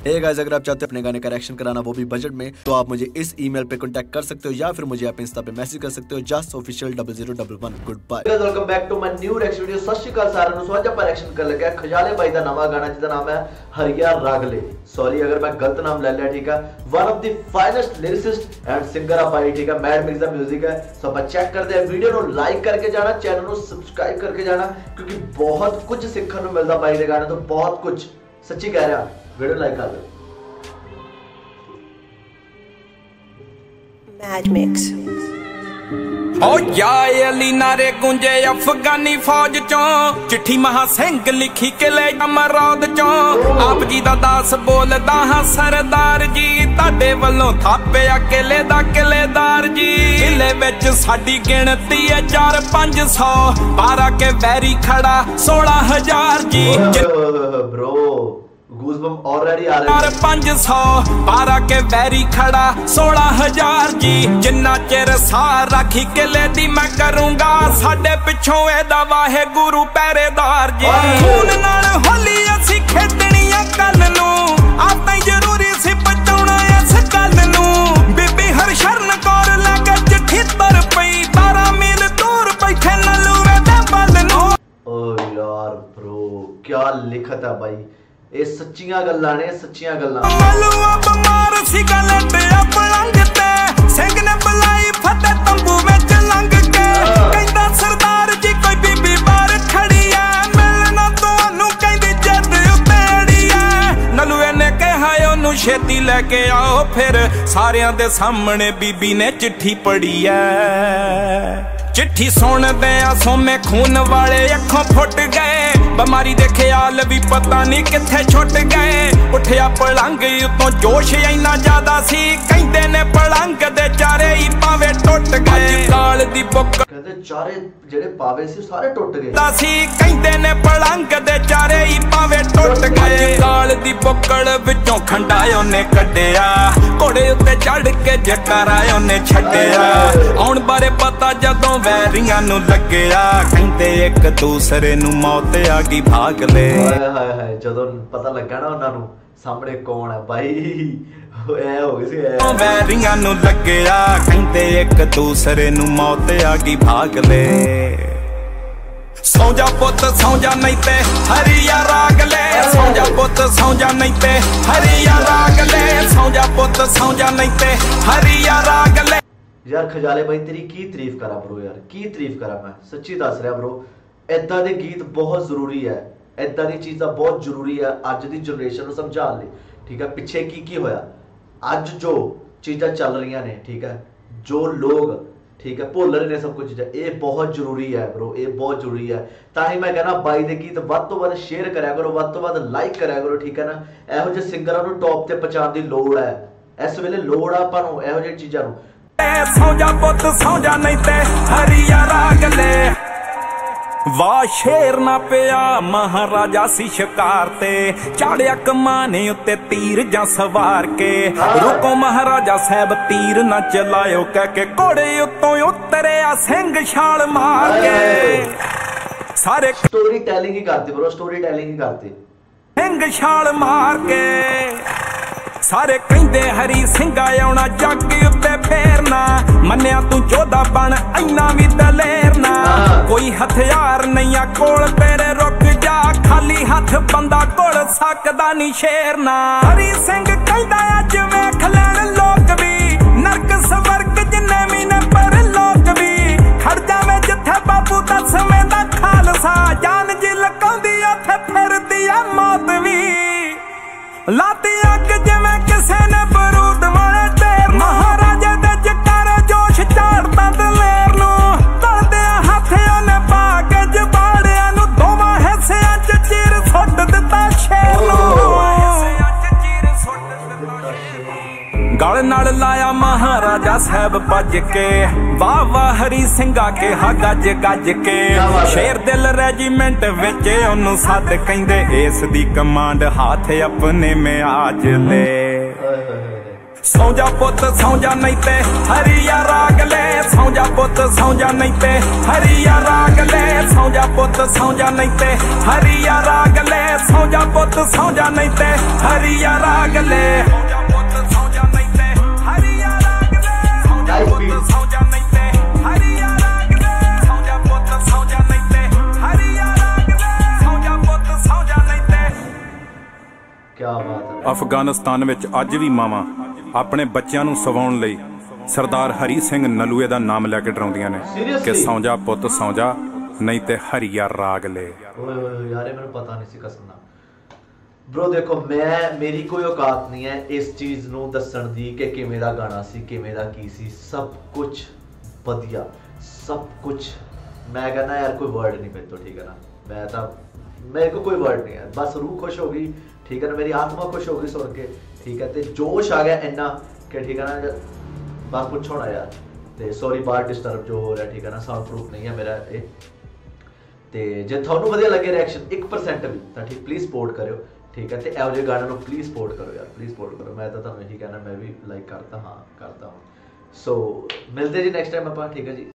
Hey guys, अगर आप चाहते हैं अपने गाने का रिएक्शन कराना वो भी बजट में, तो आप मुझे इस ईमेल पे कांटेक्ट कर सकते हो या फिर मुझे आप इंस्टा पे मैसेज कर सकते हो justofficial0011। Good bye guys, welcome back to my new reaction video. Sat Sri अकाल साਰਿਆਂ ਨੂੰ। ਸੋ ਅੱਜ ਆਪਾਂ ਰਿਐਕਸ਼ਨ ਕਰਨ ਲੱਗੇ ਖਜਾਲੇ ਬਾਈ ਦਾ ਨਵਾਂ ਗਾਣਾ ਜਿਹਦਾ ਨਾਮ ਹੈ ਹਰੀਆ ਰਾਗਲੇ। ਸੌਰੀ ਅਗਰ ਮੈਂ ਗਲਤ ਨਾਮ ਲੈ ਲਿਆ, ਠੀਕ ਹੈ। One of the finest lyricist and singer of भाई, ठीक है। मैड मिक्स दा म्यूजिक है। सो आप चेक करते हैं, वीडियो को लाइक करके जाना, चैनल को सब्सक्राइब करके जाना, क्योंकि बहुत कुछ सीखने को मिलता भाई के गाने तो बहुत कुछ, सच्ची कह रहा। वीडियो लाइक कर दो। मैड मिक्स ओ या अली नारे गुंजे अफगानी फौज चों, चिट्ठी महा सिंह लिखी किले अमरौद चों। आप जी दा दास बोलदा हां सरदार जी, ताडे वल्लों थापिया किले दा किलेदार जी। किले विच साडी गिणती है 4-500, पारा के बैरी खड़ा 16,000 जी। ब्रो गूज़बम्प ऑलरेडी आ रहे हैं। 500 पारा के बैरी खड़ा 16,000 जी। जिन्ना चिर साह राखी किले दी मैं करूंगा, साडे पिछों एदा वाहे गुरु पहरेदार जी। खून नाल होली असी खेडणियां कल नूं, आप ताईं जरूरी सी बचाउणा इस गल नूं। बीबी हरशरण कौर लगे चिट्ठी तर पई, 12 मील दूर बैठे नलूए दे बल नूं। ओ यार ब्रो क्या लिखत है भाई, ये सच्चियां गल्लां ने, सच्चियां गल्लां। मलुआ बमार सी गल ते अपलंग ते, सिंह ने बुलाई फतेह तंबू विच लंघ के। कहंदा सरदार जी कोई बीबी बाहर खड़ी है, मिलना तुहानू कहंदी जद उत्ते अड़ी है। नलूए ने कहा ओनू छेती लेके आओ, फिर सारियां दे सामने बीबी ने चिट्ठी पढ़ी है। चिट्ठी सुन दे सोमे खून वाले अखों फुट गए, बीमारी दे ख्याल भी पता नहीं किथे छुट गए। उठिया पलंग उतों जोश इन्ना ज्यादा सी, कहंदे ने पलंग दे चारे ही पावे टुट गए। काल दी बुक कहंदे चारे जेड़े पावे सी सारे टुट गए सी, कहंदे ने पलंग दे चारे ही पावे टुट गए। काल दी बुक्कड़ विचों खंडा ओने कड्डिया, घोड़े उत्ते चढ़ के जकारा ओने छड्डिया। आउण बारे पता जदों वैरियां नूं लग्गिया, कहंदे एक दूसरे नूं मौत आ गई भाग ले। हाय हाय हाय, जदों पता लगा ना उन्हां नूं सामने कौन है भाई, ऐ हो गई सी ऐ। वैरियां नूं लग्गिया, कहंदे एक दूसरे नूं मौत आ गई भाग ले। सौ जा पुत सौ जा नहीं ते हरिया रागले, सौ जा पुत सौ जा नहीं ते हरिया रागले, सौ जा पुत सौ जा नहीं ते हरिया रागले। यार खजाले भाई तेरी की तारीफ करा ब्रो, यार की तारीफ करा, मैं सच्ची दस रहा ब्रो। इदां दे गीत बहुत जरूरी है, इदां दी चीज़ां बहुत जरूरी है अज दी जनरेशन नूं समझाउण लई, ठीक है। पिछे की होया, अज जो चीज़ां चल रही ने, ठीक है, जो लोग, ठीक है, भुल रहे ने सब कुछ चीज़ां, ये बहुत जरूरी है ब्रो, ये बहुत जरूरी है। तां ही मैं कहना बाई दे गीत वध तो वध शेयर करया करो, वध तो वध लाइक करया करो, ठीक है ना। इहो जिहे सिंगरां नूं टॉप ते पहुंचाउण दी लोड़ है, इस वेले लोड़ आ आपां नूं इहो जिही चीज़ां नूं। सौ जा पुत सौ जा नहीं ते हरिया रागले। वाह शेर ना पिया महाराजा सी शिकार ते, चाड़िया कमाने उत्ते तीर जा सवार के। रुको महाराजा साहब तीर ना चलायो, कह के घोड़े उत्तों उतरे सिंह छाल मार के। सारे स्टोरी टेलिंग ही करते ब्रो, स्टोरी टेलिंग ही करते। सिंह छाल मार के सारे कहंदे हरी सिंघा आउणा जग उत्ते फेरना, मन्निया तू जोधा बन इन्ना भी दलेर ना। कोई हथियार नहीं कोल तेरे, रुक जा खाली हथ बंदा कोल सकदा नहीं शेरना। हरी सिंह कहंदा अज वेख लैण लोक भी, नरक स्वर्ग जिन्ने भी ने पर लोक भी। खड़ जावे जिथे बाबू दसवें दा खालसा, जान जी लकाउंदी उत्थे फिरदी आ मौत भी। लाती अग जिवें किसे ने बरूद मारे ढेर, महाराजे दे जकारे जोश झाड़दा दलेर नूं। तलदे हथ ओने पा के जबाड़ियां नूं, दोवां हिस्सियां च चीर सुੱਟ दिता शेर नूं। गल नाल लाया महाराजा साहब भज के, वाह वाह हरी सिंघा के हा गज गज के। शेर दिल रेजिमेंट विच ओनू सद, कहंदे इस दी कमांड हाथ अपने में आज ले। ਸੌਂ ਜਾ ਪੁੱਤ ਸੌਂ ਜਾ ਨਹੀਂ ਤੇ ਹਰੀਆ ਰਾਗ ਲੈ ਸੌਂ ਜਾ ਪੁੱਤ ਸੌਂ ਜਾ ਨਹੀਂ ਤੇ ਹਰੀਆ ਰਾਗ ਲੈ ਸੌਂ ਜਾ ਪੁੱਤ ਸੌਂ ਜਾ ਨਹੀਂ ਤੇ ਹਰੀਆ ਰਾਗ ਲੈ ਸੌਂ ਜਾ ਪੁੱਤ ਸੌਂ ਜਾ ਨਹੀਂ ਤੇ ਹਰੀਆ ਰਾਗ ਲੈ ਸੌਂ ਜਾ ਪੁੱਤ ਸੌਂ ਜਾ ਨਹੀਂ ਤੇ ਹਰੀਆ ਰਾਗ ਲੈ ਸੌਂ ਜਾ ਪੁੱਤ ਸੌਂ ਜਾ ਨਹੀਂ ਤੇ ਹਰੀਆ ਰਾਗ ਲੈ ਸੌਂ ਜਾ ਪੁੱਤ ਸੌਂ ਜਾ ਨਹੀਂ ਤੇ ਹਰੀਆ ਰਾਗ ਲੈ ਸੌਂ ਜਾ ਪੁੱਤ ਸੌਂ ਜਾ ਨਹੀਂ ਤੇ क्या बात है। ਅਫਗਾਨਿਸਤਾਨ ਵਿੱਚ ਅੱਜ ਵੀ ਮਾਵਾਂ ਆਪਣੇ ਬੱਚਿਆਂ ਨੂੰ ਸਵਾਉਣ ਲਈ ਸਰਦਾਰ ਹਰੀ ਸਿੰਘ ਨਲੂਏ ਦਾ ਨਾਮ ਲੈ ਕੇ ਡਰਾਉਂਦੀਆਂ ਨੇ ਕਿ ਸੌਂ ਜਾ ਪੁੱਤ ਸੌਂ ਜਾ ਨਹੀਂ ਤੇ ਹਰੀਆ ਰਾਗ ਲੈ। ਓਏ ਯਾਰ ਮੈਨੂੰ ਪਤਾ ਨਹੀਂ ਸੀ ਕਸਮ ਨਾਲ ਬ్రో। ਦੇਖੋ ਮੇਰੀ ਕੋਈ ਔਕਾਤ ਨਹੀਂ ਹੈ ਇਸ ਚੀਜ਼ ਨੂੰ ਦੱਸਣ ਦੀ ਕਿ ਕਿਵੇਂ ਦਾ ਗਾਣਾ ਸੀ ਕਿਵੇਂ ਦਾ ਕੀ ਸੀ। ਸਭ ਕੁਝ ਵਧੀਆ ਸਭ ਕੁਝ ਮੈਂ ਕਹਿੰਦਾ ਯਾਰ ਕੋਈ ਵਰਡ नहीं मेरे तो ठीक है ना। मैं तो मेरे को कोई वर्ड नहीं है बस रूह खुश हो गई ठीक है ना मेरी आत्मा खुश हो गई सुन के ठीक है। तो जोश आ गया इन्ना कि ठीक है ना बस पूछो ना यार। तो सॉरी बार डिस्टर्ब जो हो रहा है ठीक है ना साउंड प्रूफ नहीं है मेरा ये। तो जे थानू वधिया लगे रिएक्शन 1% भी तो ठीक प्लीज़ सपोर्ट करो ठीक है। तो एहो जिहे गाने प्लीज़ सपोर्ट करो यार प्लीज़ सपोर्ट करो। मैं तो तुहानू यही कहना मैं भी लाइक करता हाँ करता हूँ। सो मिलते जी नेक्स्ट टाइम आप ठीक है जी।